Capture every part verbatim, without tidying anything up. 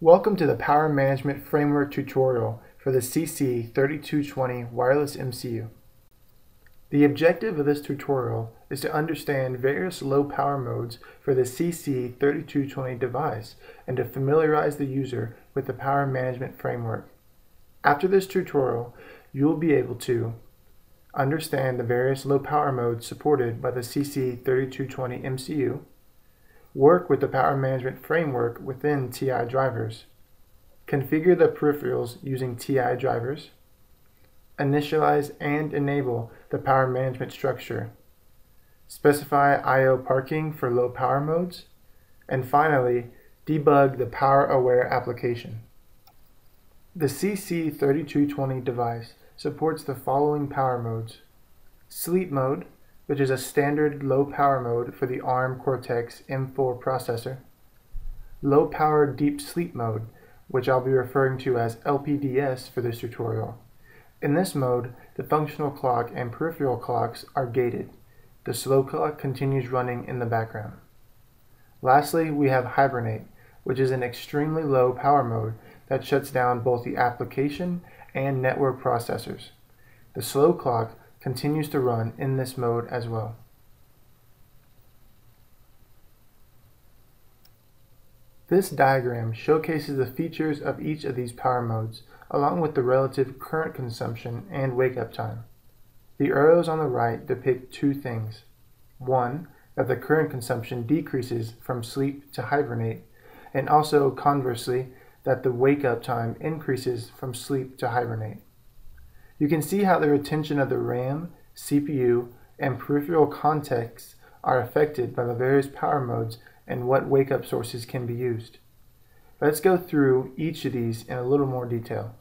Welcome to the Power Management Framework tutorial for the C C thirty-two twenty wireless M C U. The objective of this tutorial is to understand various low power modes for the C C thirty-two twenty device and to familiarize the user with the Power Management Framework. After this tutorial, you will be able to understand the various low power modes supported by the C C thirty-two twenty M C U, work with the Power Management Framework within T I drivers, configure the peripherals using T I drivers, initialize and enable the power management structure, specify I O parking for low power modes, and finally, debug the power-aware application. The C C thirty-two twenty device supports the following power modes: sleep mode, which is a standard low power mode for the ARM Cortex M four processor; low power deep sleep mode, which I'll be referring to as L P D S for this tutorial. In this mode, the functional clock and peripheral clocks are gated. The slow clock continues running in the background. Lastly, we have Hibernate, which is an extremely low power mode that shuts down both the application and network processors. The slow clock continues to run in this mode as well. This diagram showcases the features of each of these power modes, along with the relative current consumption and wake-up time. The arrows on the right depict two things. One, that the current consumption decreases from sleep to hibernate, and also conversely, that the wake-up time increases from sleep to hibernate. You can see how the retention of the RAM, C P U, and peripheral contexts are affected by the various power modes and what wake-up sources can be used. Let's go through each of these in a little more detail.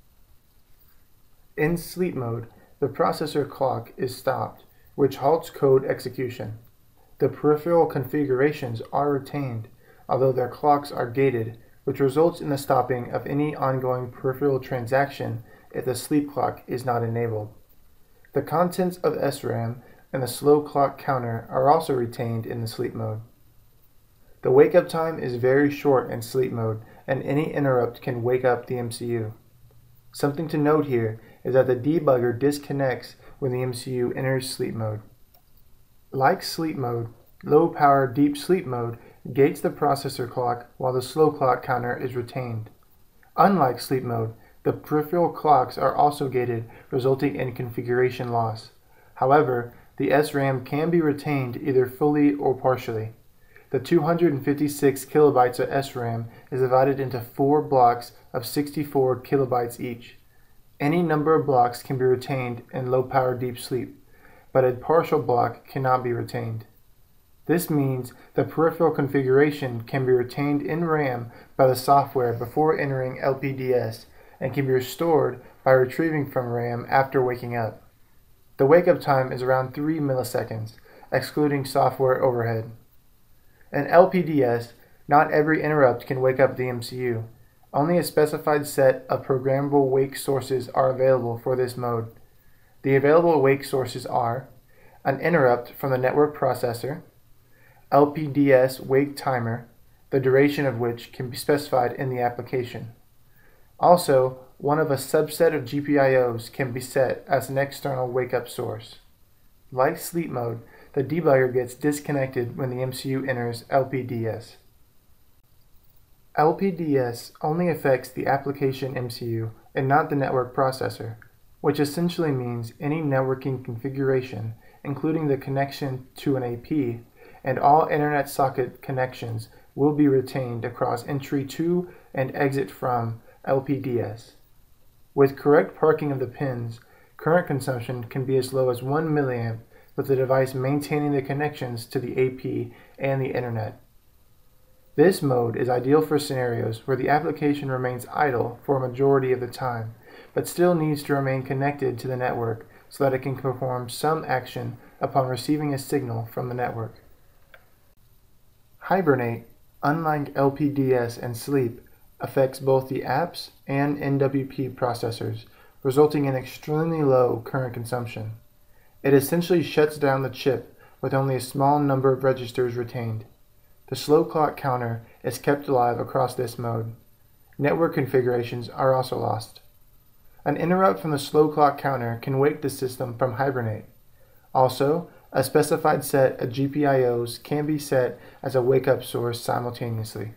In sleep mode, the processor clock is stopped, which halts code execution. The peripheral configurations are retained, although their clocks are gated, which results in the stopping of any ongoing peripheral transaction if the sleep clock is not enabled. The contents of S RAM and the slow clock counter are also retained in the sleep mode. The wake-up time is very short in sleep mode, and any interrupt can wake up the M C U. Something to note here is that the debugger disconnects when the M C U enters sleep mode. Like sleep mode, low-power deep sleep mode gates the processor clock while the slow clock counter is retained. Unlike sleep mode, the peripheral clocks are also gated, resulting in configuration loss. However, the S RAM can be retained either fully or partially. The two hundred fifty-six kilobytes of S RAM is divided into four blocks of sixty-four kilobytes each. Any number of blocks can be retained in low-power deep sleep, but a partial block cannot be retained. This means the peripheral configuration can be retained in RAM by the software before entering L P D S and can be restored by retrieving from RAM after waking up. The wake-up time is around three milliseconds, excluding software overhead. In L P D S, not every interrupt can wake up the M C U. Only a specified set of programmable wake sources are available for this mode. The available wake sources are an interrupt from the network processor, L P D S wake timer, the duration of which can be specified in the application. Also, one of a subset of G P I Os can be set as an external wake-up source. Like sleep mode, the debugger gets disconnected when the M C U enters L P D S. L P D S only affects the application M C U and not the network processor, which essentially means any networking configuration, including the connection to an A P, and all internet socket connections will be retained across entry to and exit from L P D S. With correct parking of the pins, current consumption can be as low as one milliamp, with the device maintaining the connections to the A P and the internet. This mode is ideal for scenarios where the application remains idle for a majority of the time, but still needs to remain connected to the network so that it can perform some action upon receiving a signal from the network. Hibernate, unlike L P D S and sleep, affects both the apps and N W P processors, resulting in extremely low current consumption. It essentially shuts down the chip with only a small number of registers retained. The slow clock counter is kept alive across this mode. Network configurations are also lost. An interrupt from the slow clock counter can wake the system from hibernate. Also, a specified set of G P I Os can be set as a wake-up source simultaneously.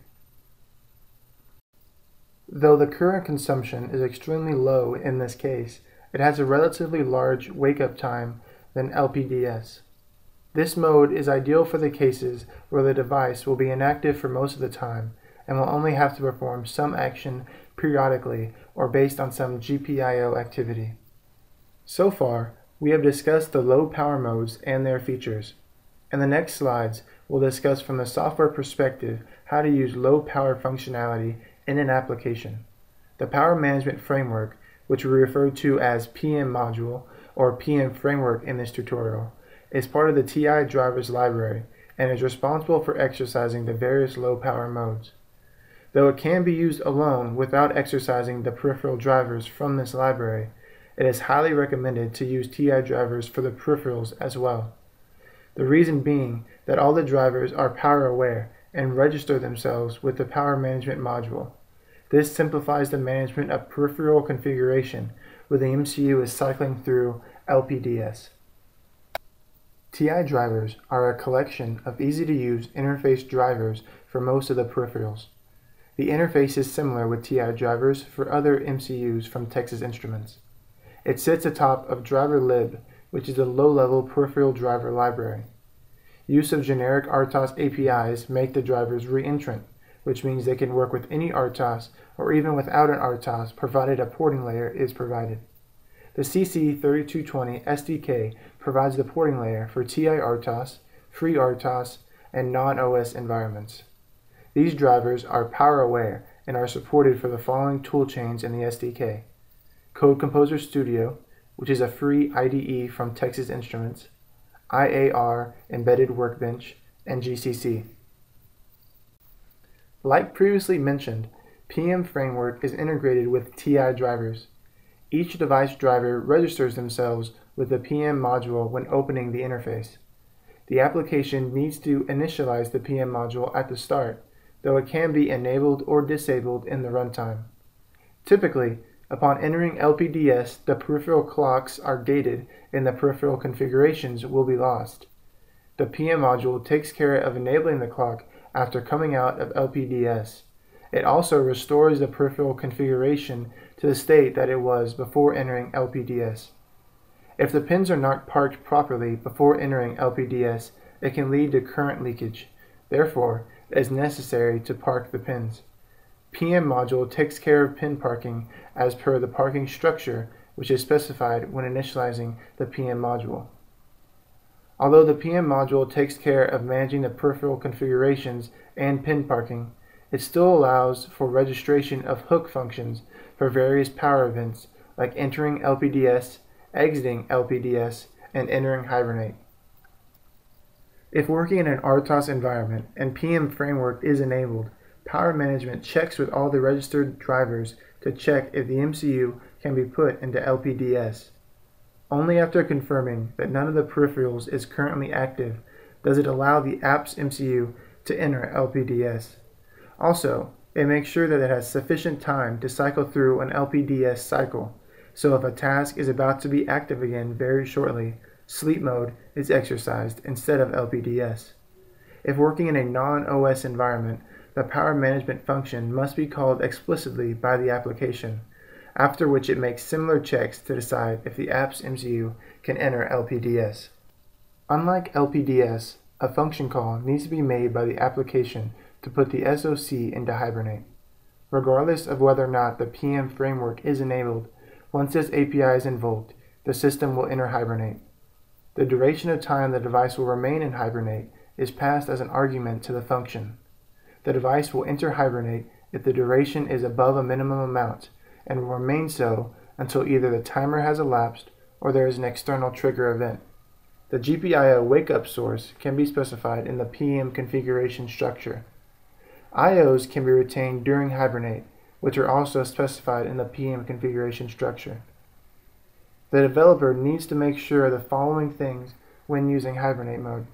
Though the current consumption is extremely low in this case, it has a relatively large wake-up time than L P D S. This mode is ideal for the cases where the device will be inactive for most of the time and will only have to perform some action periodically or based on some G P I O activity. So far, we have discussed the low power modes and their features. In the next slides, we'll discuss from the software perspective how to use low power functionality in an application. The Power Management Framework, which we refer to as P M Module or P M Framework in this tutorial, is part of the T I drivers library and is responsible for exercising the various low power modes. Though it can be used alone without exercising the peripheral drivers from this library, it is highly recommended to use T I drivers for the peripherals as well. The reason being that all the drivers are power aware and register themselves with the Power Management Module. This simplifies the management of peripheral configuration where the M C U is cycling through L P D S. T I drivers are a collection of easy-to-use interface drivers for most of the peripherals. The interface is similar with T I drivers for other M C Us from Texas Instruments. It sits atop of driver lib, which is a low-level peripheral driver library. Use of generic R T O S A P Is make the drivers re-entrant, which means they can work with any R T O S or even without an R T O S provided a porting layer is provided. The C C thirty-two twenty S D K provides the porting layer for T I R T O S, free R T O S, and non-O S environments. These drivers are power aware and are supported for the following toolchains in the S D K: Code Composer Studio, which is a free I D E from Texas Instruments, I A R Embedded Workbench, and G C C. Like previously mentioned, P M Framework is integrated with T I drivers. Each device driver registers themselves with the P M module when opening the interface. The application needs to initialize the P M module at the start, though it can be enabled or disabled in the runtime. Typically, upon entering L P D S, the peripheral clocks are gated and the peripheral configurations will be lost. The P M module takes care of enabling the clock after coming out of L P D S. It also restores the peripheral configuration to the state that it was before entering L P D S. If the pins are not parked properly before entering L P D S, it can lead to current leakage. Therefore, it is necessary to park the pins. P M module takes care of pin parking as per the parking structure, which is specified when initializing the P M module. Although the P M module takes care of managing the peripheral configurations and pin parking, it still allows for registration of hook functions for various power events like entering L P D S, exiting L P D S, and entering Hibernate. If working in an R T O S environment and P M Framework is enabled, Power Management checks with all the registered drivers to check if the M C U can be put into L P D S. Only after confirming that none of the peripherals is currently active does it allow the app's M C U to enter L P D S. Also, it makes sure that it has sufficient time to cycle through an L P D S cycle, so if a task is about to be active again very shortly, sleep mode is exercised instead of L P D S. If working in a non-O S environment, the power management function must be called explicitly by the application, after which it makes similar checks to decide if the app's M C U can enter L P D S. Unlike L P D S, a function call needs to be made by the application to put the S O C into Hibernate. Regardless of whether or not the P M framework is enabled, once this A P I is invoked, the system will enter Hibernate. The duration of time the device will remain in Hibernate is passed as an argument to the function. The device will enter Hibernate if the duration is above a minimum amount, and will remain so until either the timer has elapsed or there is an external trigger event. The G P I O wake-up source can be specified in the P M configuration structure. I Os can be retained during Hibernate, which are also specified in the P M configuration structure. The developer needs to make sure of the following things when using Hibernate mode.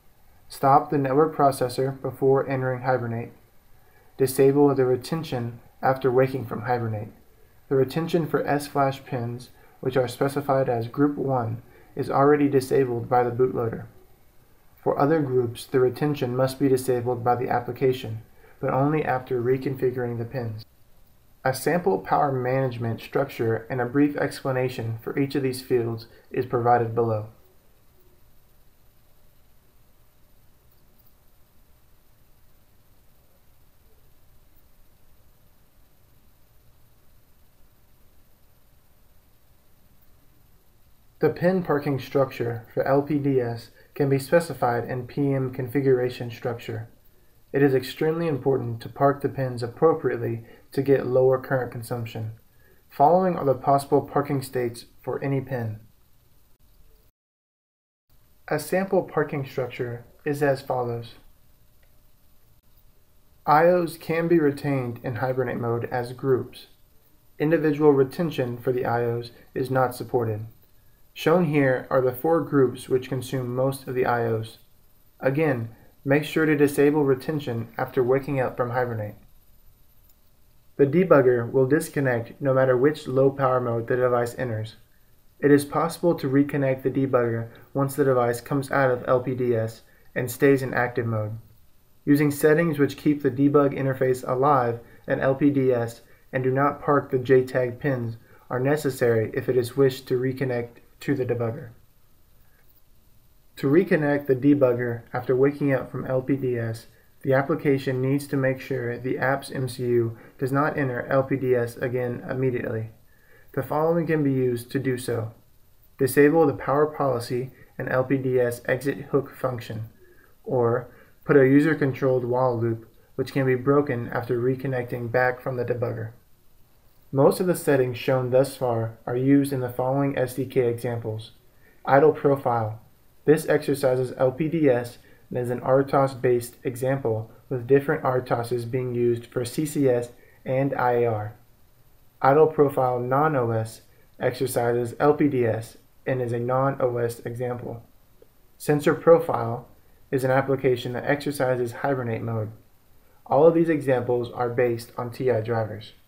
Stop the network processor before entering Hibernate. Disable the retention after waking from Hibernate. The retention for S flash pins, which are specified as Group one, is already disabled by the bootloader. For other groups, the retention must be disabled by the application, but only after reconfiguring the pins. A sample power management structure and a brief explanation for each of these fields is provided below. The pin parking structure for L P D S can be specified in P M configuration structure. It is extremely important to park the pins appropriately to get lower current consumption. Following are the possible parking states for any pin. A sample parking structure is as follows. I Os can be retained in Hibernate mode as groups. Individual retention for the I Os is not supported. Shown here are the four groups which consume most of the I Os. Again, make sure to disable retention after waking up from Hibernate. The debugger will disconnect no matter which low power mode the device enters. It is possible to reconnect the debugger once the device comes out of L P D S and stays in active mode. Using settings which keep the debug interface alive in L P D S and do not park the J TAG pins are necessary if it is wished to reconnect to the debugger. To reconnect the debugger after waking up from L P D S, the application needs to make sure the app's M C U does not enter L P D S again immediately. The following can be used to do so. Disable the power policy and L P D S exit hook function, or put a user-controlled while loop, which can be broken after reconnecting back from the debugger. Most of the settings shown thus far are used in the following S D K examples. Idle profile. This exercises L P D S and is an R T O S-based example with different R T O Ss being used for C C S and I A R. Idle profile non-O S exercises L P D S and is a non-O S example. Sensor profile is an application that exercises Hibernate mode. All of these examples are based on T I drivers.